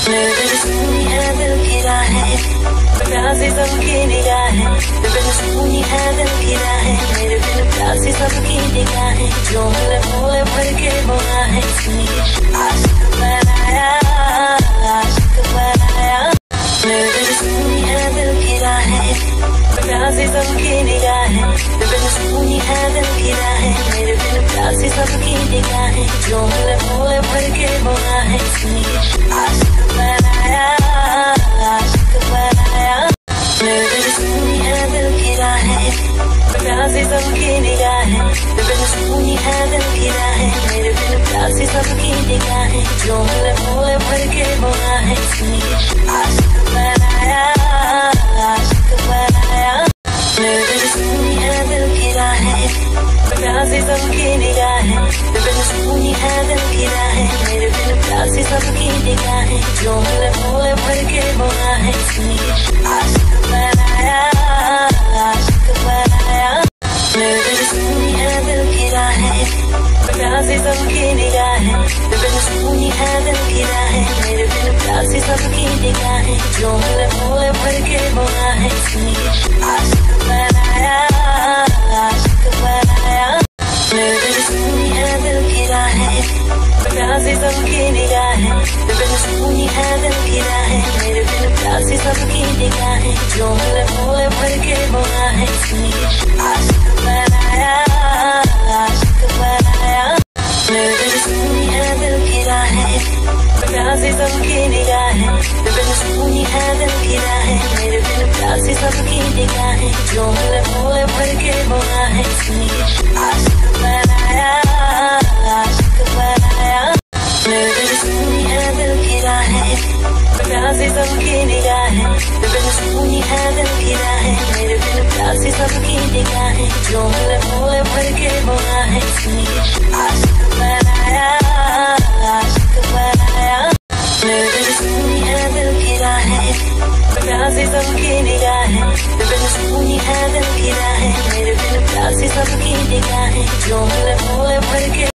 मेरे सुनी है दिल की राहें, प्यासी सबकी निगाहें, बिन सुनी है दिल की राहें, मेरे बिन प्यासी सबकी निगाहें, जो मिले भोले भर के बुआ है, सुनिए आशिक बनाया, आशिक बनाया। मेरे सुनी है दिल की राहें, प्यासी सबकी निगाहें, बिन सुनी है दिल की राहें, मेरे बिन प्यासी सबकी निगाहें, जो मिले भोले भर के बुआ है, सुनिए आशिक बनाया, आशिक बनाया। मेरे सुनी है दिल की राहें, प्यासी सबकी निगाहें, बिन सुनी है दिल की राहें, मेरे बिन प्यासी सबकी निगाहें, जो मिले भोले भर के बुआ है, सुनिए आशिक बनाया, आशिक बनाया। मेरे सुनी है दिल की राहें, प्यासी सबकी निगाहें, बिन सुनी है दिल की राहें, मेरे बिन प्यासी सबकी निगाहें, जो मिले भोले भर के बुआ है, सुनिए आशिक बनाया, आशिक बनाया। मेरे सुनी है दिल की राहें, प्यासी सबकी निगाहें, बिन सुनी है दिल की राहें, मेरे बिन प्यासी सबकी निगाहें, जो मिले भोले भर के बुआ है, सुनिए आशिक बनाया, आशिक बनाया। मेरे सुनी है दिल की राहें, प्यासी सबकी निगाहें, बिन सुनी है दिल की राहें, मेरे बिन प्यासी सबकी निगाहें, जो मिले भोले भर के बुआ है, सुनिए आशिक बनाया, आशिक बनाया। मेरे सुनी है दिल की राहें, प्यासी सबकी निगाहें, बिन सुनी है दिल की राहें, मेरे बिन प्यासी सबकी निगाहें, जो